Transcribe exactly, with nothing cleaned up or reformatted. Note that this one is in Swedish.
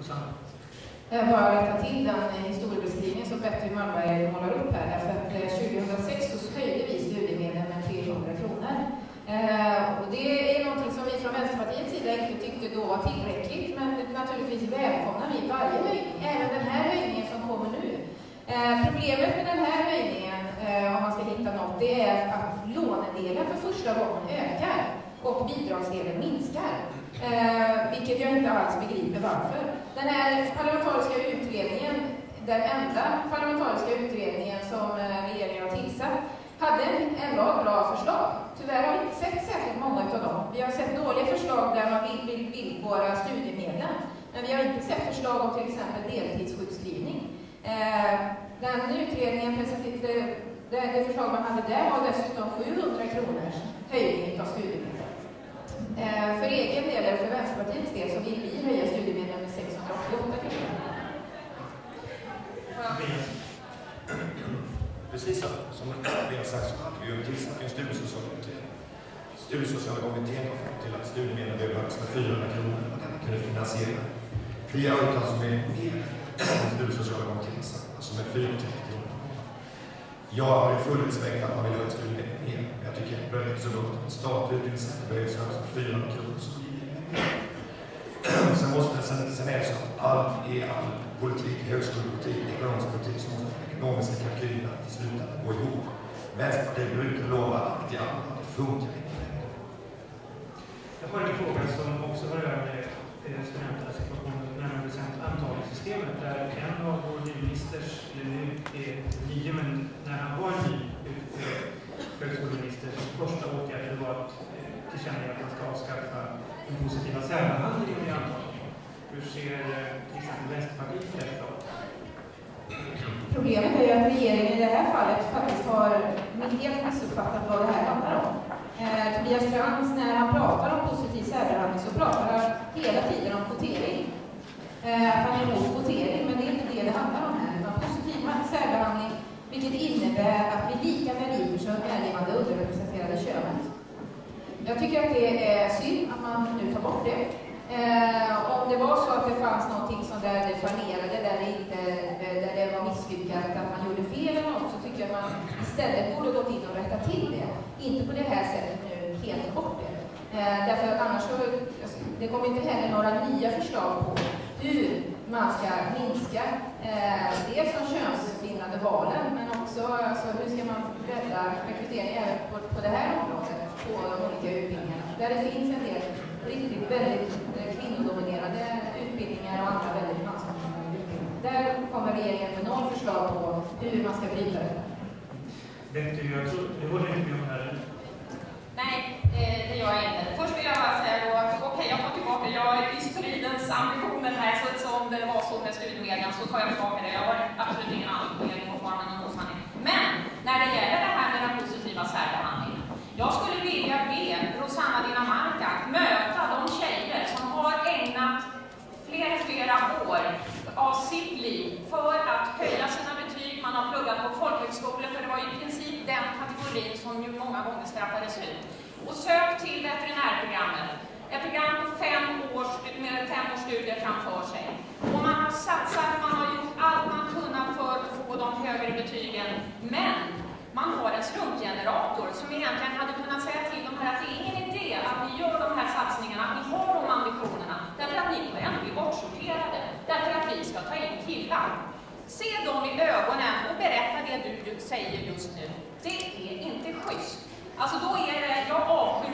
Susanne. Jag vill bara rätta till den historiebeskrivningen som Betty Malmberg målar upp här. Därför att tjugohundrasex så höjde vi studiemedlen med trehundra kronor. Eh, och det är något som vi från Vänsterpartiets sida inte tyckte då var tillräckligt, men naturligtvis välkomnar vi varje höjning, även den här höjningen som kommer nu. Eh, problemet med den här höjningen, eh, om man ska hitta något, det är att lånedelen för första gången ökar och bidragsdelen minskar. Eh, vilket jag inte alls begriper varför. Den här parlamentariska utredningen, den enda parlamentariska utredningen som eh, regeringen har tillsatt, hade en, en rad bra förslag. Tyvärr har vi inte sett särskilt många av dem. Vi har sett dåliga förslag där man vill, vill villkora studiemedlen. Men vi har inte sett förslag om till exempel deltidssjukskrivning. Eh, den utredningen presenterade, det, det förslag man hade där var dessutom sjuhundra kronors höjning av studiemedlen. Eh, för egen del, eller för Vänsterpartiets del, så vill vi höja studiemedlen med sexhundraåttioåtta kronor. Precis som vi har sagt så hade vi ju tillsatt en studiesocial utredning. Studiesociala kommittén har fått till att studiemedlen behöver höjas med fyrahundra kronor och att man kunde finansiera flera uttag som är mer än studiesociala kommittén, alltså med fyrahundra kronor. Jag har full respekt för att man vill höja studiemedlen mer, men jag tycker det är inte så dumt. Statlig utbildningscenter behövs höjas med fyrahundra kronor. Sen, måste, sen, sen är det så att all, i all politik, högskolepolitik, ekonomisk politik, så måste ekonomiska kalkyler till slut att gå ihop. Vänsterpartiet brukar lova allt i alla, det funkar inte. Jag har en fråga som också har att göra med studenternas situation, närmare bestämt antagningssystemet, där en av vår nyministers, eller nu är nio, men när han var ny högskoleminister, första åtgärden var att tillkännage att man ska avskaffa den positiva särbehandlingen i antagningen. Hur ser till exempel Vänsterpartiet på detta? Problemet är ju att regeringen i det här fallet faktiskt har helt missuppfattat vad det här handlar om. Eh, Tobias Krantz, när han pratar om positiv särbehandling, så pratar han hela tiden om kvotering. Eh, han är emot kvotering, men det är inte det det handlar om här. Utan positiv särbehandling, vilket innebär att vi lika meriter som är det underrepresenterade könet. Jag tycker att det är synd att man nu tar bort det. Eh, om det var så att det fanns någonting som där det fanerade, där det, inte, där det var misslyckat, att man gjorde fel eller något, så tycker jag att man istället borde gått in och rätta till det. Inte på det här sättet nu helt bort det. Eh, därför att annars så, det kommer inte heller några nya förslag på hur man ska minska eh, dels de könsbindande valen, men också alltså, hur ska man rädda rekryteringen även på, på det här området, på de olika utbildningarna. Där det finns en del riktigt väldigt kvinnodominerade utbildningar och andra väldigt mansdominerade utbildningar. Där kommer regeringen med någon förslag på hur man ska bryta det. Betty, jag tror, det håller inte med om det här. Nej, eh, det gör jag inte. Först vill jag bara säga då att okej, okay, jag tar tillbaka. Jag har i stridens ambitioner här, så som det var så med studiemedlen, så tar jag tillbaka det. Jag har absolut ingen anledning att forma någon åsanning. Men när det gäller det här med den positiva särbehandlingen, jag skulle vilja be Rosanna Dinamarca möta de tjejer som har ägnat flera, flera år av sitt liv för att höja sina betyg. Man har pluggat på folkhögskolor, för det var ju i princip den kategorin som ju många gånger straffades ut. Och sök till veterinärprogrammet. Ett program på fem års, med fem års studier framför sig. Och man har satsat, man har gjort allt man kunnat för att få de högre betygen. Men man har en slumpgenerator som egentligen hade kunnat säga till dem här att det är ingen idé att ni gör de här satsningarna, att ni har de ambitionerna. Därför att ni kommer ändå bli bortsorterade. Därför att vi ska ta in killar. Se dem i ögonen och berätta det du säger just nu. Det är inte schysst. Alltså då är det, jag avskyr